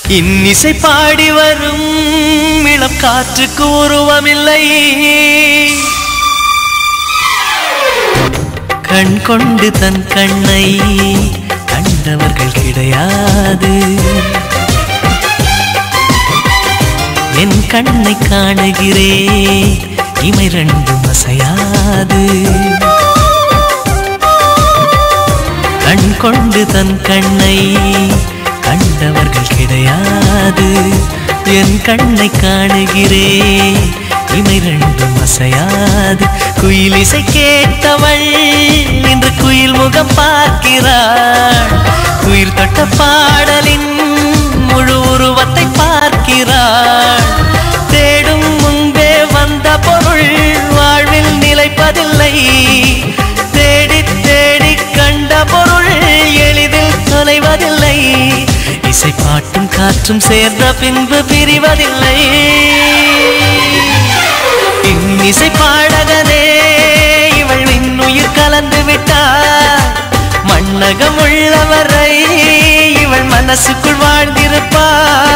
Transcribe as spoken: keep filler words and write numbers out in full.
இன்னிசை பாடி வரும் இளம் காற்றுக்கு உருவமில்லை கண் கொண்டு தன் கண்ணை கண்டவர்கள் கிடையாது என் கண்ணை காணுகிறேன் இமை ரெண்டும் அசையாது கண் கொண்டு தன் கண்ணை கண்டவர்கள் கிடையாது என் கண்ணை காணுகிறேன் இமை ரெண்டும் அசையாது குயில் இசை கேட்டவள் இன்று குயில் முகம் பார்க்கிறாள் உயிர் தொட்ட பாடலின் முழு உருவத்தை பார்க்கிறாள் தேடும் முன்பே வந்த பொருள் வாழ்வில் நிலைப்பதில்லை தேடி தேடி கண்ட பொருள் எளிதில் தொலைவதில்லை இசை பாட்டும் காற்றும் சேர்ந்த பின்பு பிரிவதில்லை இன்னிசை பாடகனே இவள் இன்னுயிர் கலந்து விட்டார் மண்ணகம் உள்ளவரை இவள் மனசுக்குள் வாழ்ந்திருப்பார்